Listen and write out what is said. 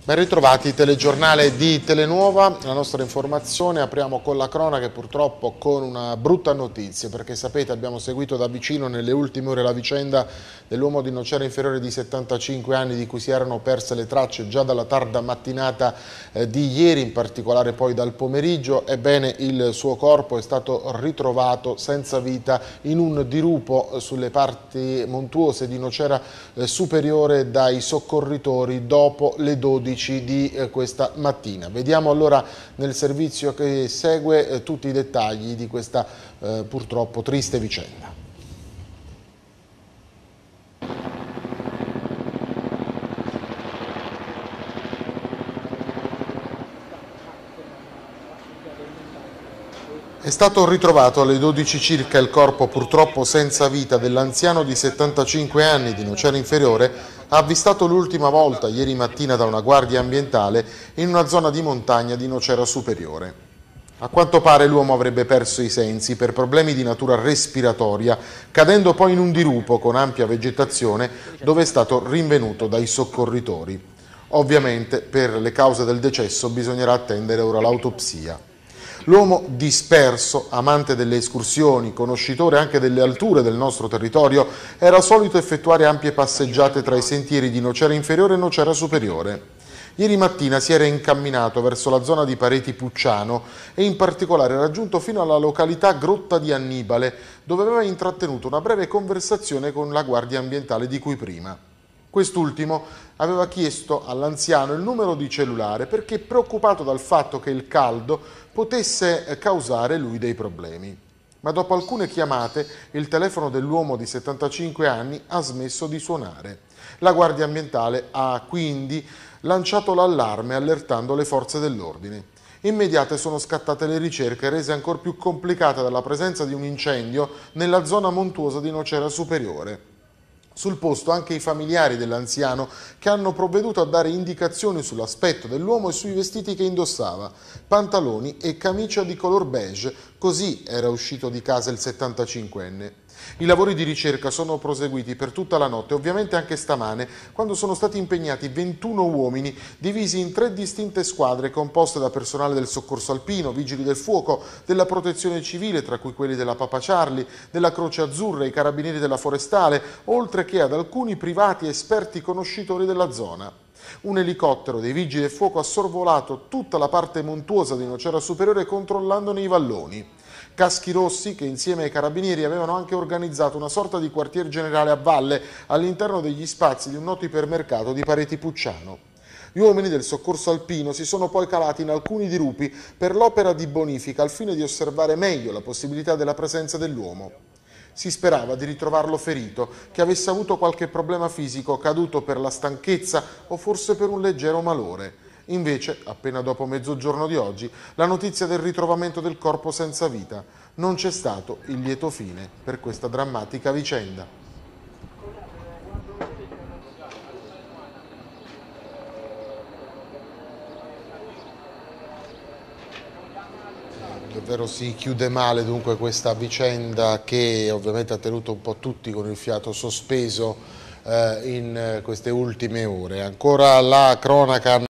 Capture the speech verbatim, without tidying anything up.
Ben ritrovati, telegiornale di Telenuova, la nostra informazione, apriamo con la cronaca e purtroppo con una brutta notizia, perché sapete abbiamo seguito da vicino nelle ultime ore la vicenda dell'uomo di Nocera Inferiore di settantacinque anni di cui si erano perse le tracce già dalla tarda mattinata eh, di ieri, in particolare poi dal pomeriggio. Ebbene, il suo corpo è stato ritrovato senza vita in un dirupo sulle parti montuose di Nocera eh, Superiore dai soccorritori dopo le dodici di eh, questa mattina. Vediamo allora nel servizio che segue eh, tutti i dettagli di questa eh, purtroppo triste vicenda. È stato ritrovato alle dodici circa il corpo purtroppo senza vita dell'anziano di settantacinque anni di Nocera Inferiore, avvistato l'ultima volta ieri mattina da una guardia ambientale in una zona di montagna di Nocera Superiore. A quanto pare l'uomo avrebbe perso i sensi per problemi di natura respiratoria, cadendo poi in un dirupo con ampia vegetazione dove è stato rinvenuto dai soccorritori. Ovviamente per le cause del decesso bisognerà attendere ora l'autopsia. L'uomo disperso, amante delle escursioni, conoscitore anche delle alture del nostro territorio, era solito effettuare ampie passeggiate tra i sentieri di Nocera Inferiore e Nocera Superiore. Ieri mattina si era incamminato verso la zona di Pareti Pucciano e in particolare raggiunto fino alla località Grotta di Annibale, dove aveva intrattenuto una breve conversazione con la guardia ambientale di cui prima. Quest'ultimo aveva chiesto all'anziano il numero di cellulare perché preoccupato dal fatto che il caldo potesse causare lui dei problemi. Ma dopo alcune chiamate il telefono dell'uomo di settantacinque anni ha smesso di suonare. La guardia ambientale ha quindi lanciato l'allarme allertando le forze dell'ordine. Immediate sono scattate le ricerche, rese ancora più complicate dalla presenza di un incendio nella zona montuosa di Nocera Superiore. Sul posto anche i familiari dell'anziano che hanno provveduto a dare indicazioni sull'aspetto dell'uomo e sui vestiti che indossava, pantaloni e camicia di color beige, così era uscito di casa il settantacinquenne. I lavori di ricerca sono proseguiti per tutta la notte, ovviamente anche stamane, quando sono stati impegnati ventuno uomini divisi in tre distinte squadre composte da personale del soccorso alpino, vigili del fuoco, della protezione civile, tra cui quelli della Papa Charlie, della Croce Azzurra e i carabinieri della Forestale, oltre che ad alcuni privati esperti conoscitori della zona. Un elicottero dei vigili del fuoco ha sorvolato tutta la parte montuosa di Nocera Superiore controllandone i valloni. Caschi rossi che insieme ai carabinieri avevano anche organizzato una sorta di quartier generale a valle all'interno degli spazi di un noto ipermercato di Pareti Pucciano. Gli uomini del soccorso alpino si sono poi calati in alcuni dirupi per l'opera di bonifica al fine di osservare meglio la possibilità della presenza dell'uomo. Si sperava di ritrovarlo ferito, che avesse avuto qualche problema fisico caduto per la stanchezza o forse per un leggero malore. Invece, appena dopo mezzogiorno di oggi, la notizia del ritrovamento del corpo senza vita. Non c'è stato il lieto fine per questa drammatica vicenda. Davvero si chiude male dunque questa vicenda che ovviamente ha tenuto un po' tutti con il fiato sospeso eh, in queste ultime ore. Ancora la cronaca